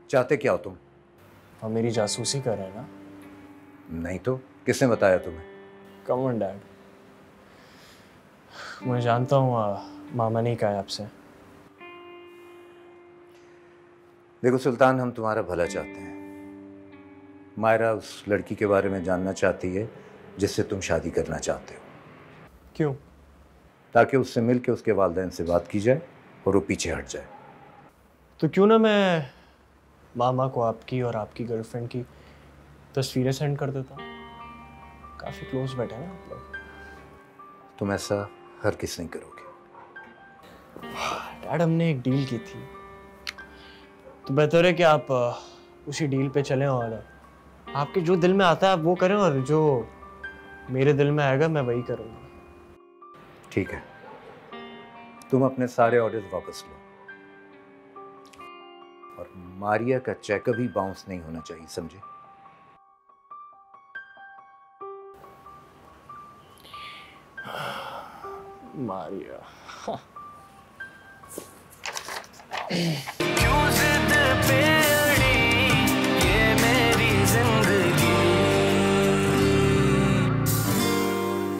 चाहते क्या हो तुम? हम मेरी जासूसी कर रहे हैं ना? नहीं तो किसने बताया तुम्हें? कम ऑन डैड, मैं जानता हूँ मामा ने कहा है आपसे। देखो सुल्तान, हम तुम्हारा भला चाहते हैं। मायरा उस लड़की के बारे में जानना चाहती है जिससे तुम शादी करना चाहते हो। क्यों? ताकि उससे मिल के उसके वालिदैन से बात की जाए और वो पीछे हट जाए। तो क्यों ना मैं मामा को आपकी और आपकी गर्लफ्रेंड की तस्वीरें सेंड कर देता हूँ। काफ़ी क्लोज बैठे हैं ना आप लोग। तुम ऐसा हर किस नहीं करोगे। डैड, हमने एक डील की थी, तो बेहतर है कि आप उसी डील पे चलें और आपके जो दिल में आता है आप वो करें, और जो मेरे दिल में आएगा मैं वही करूँगा। ठीक है, तुम अपने सारे ऑर्डर्स वापस लो और मारिया का चेक कभी बाउंस नहीं होना चाहिए, समझे? मारिया